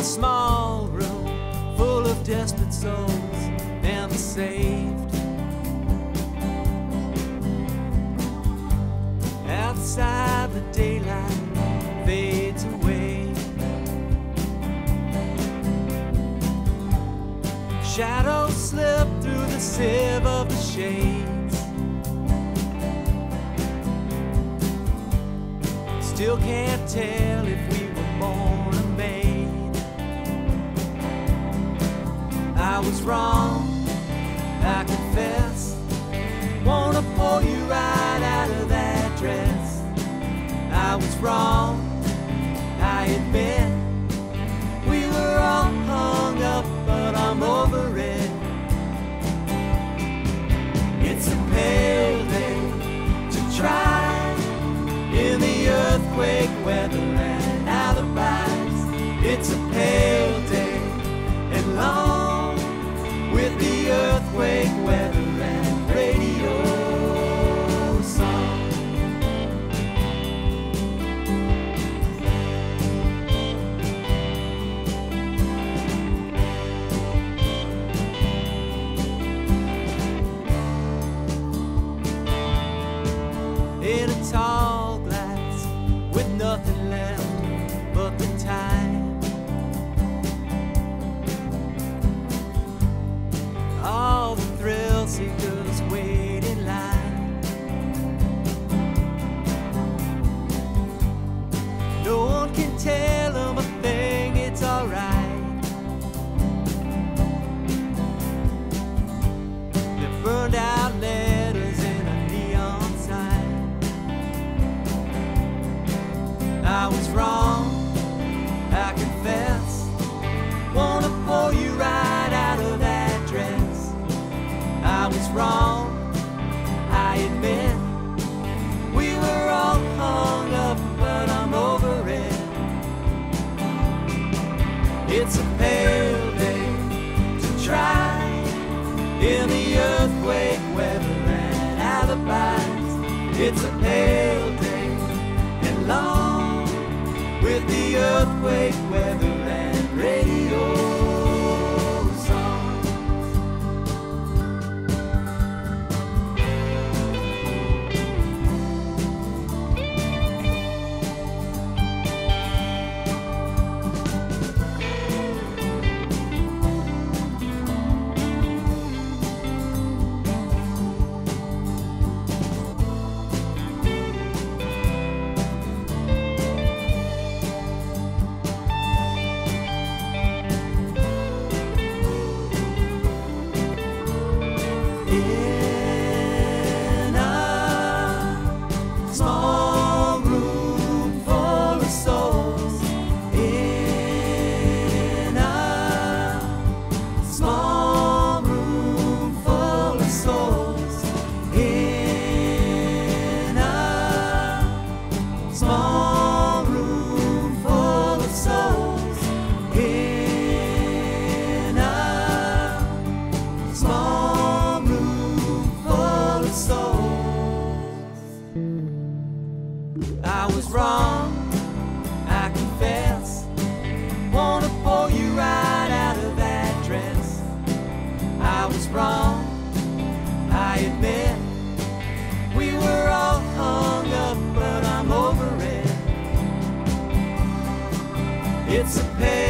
a small room full of desperate souls and the saved. Outside the daylight fades away. Shadows slip through the sieve of the shades. Still can't tell if we were born or made. I was wrong, I confess. Wanna pull you right out of that dress. I was wrong, I admit. We were all hung up, but I'm over it. It's a pale day to try in the earthquake weather and alibis. It's a pale day and long with the earthquake weather and radio song. In a tall glass with nothing left but the time. All the thrill seekers wait in line. No one can tell them a thing, it's alright. They burned out letters in a neon sign. I was wrong, I confess. Wanna pull you right out of that dress. I was wrong, I admit. We were all hung up, but I'm over it. It's a pale day to try in the earthquake weather and alibis. It's a pale day and long with the earthquake weather and radio song. In a small room full of souls. In a small room full of souls. In a small room full of souls. In a small souls. I was wrong, I confess. Wanna pull you right out of that dress. I was wrong, I admit. We were all hung up, but I'm over it. It's a pain.